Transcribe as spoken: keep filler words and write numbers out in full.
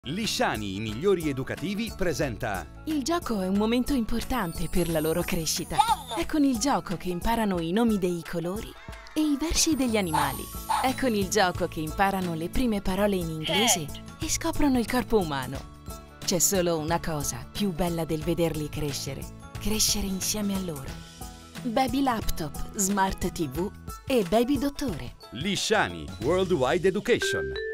Lisciani, i migliori educativi, presenta Il gioco è un momento importante per la loro crescita. È con il gioco che imparano i nomi dei colori e i versi degli animali. È con il gioco che imparano le prime parole in inglese e scoprono il corpo umano. C'è solo una cosa più bella del vederli crescere. Crescere insieme a loro. Baby Laptop, Smart tivù e Baby Dottore. Lisciani Worldwide Education.